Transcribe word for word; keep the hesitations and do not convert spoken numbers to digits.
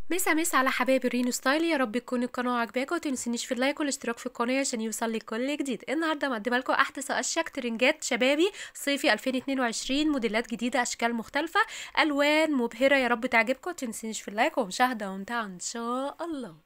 مسا مسا على حبايب الرينو ستايل، يا رب تكون القناه عجباكم. وتنسونيش في اللايك والاشتراك في القناه عشان يوصل لك كل جديد. النهارده مقدمه لكم احدث واشيك ترنجات شبابي صيفي ألفين واتنين وعشرين، موديلات جديده، اشكال مختلفه، الوان مبهره. يا رب تعجبكم. تنسونيش في اللايك ومشاهده ممتعه ان شاء الله.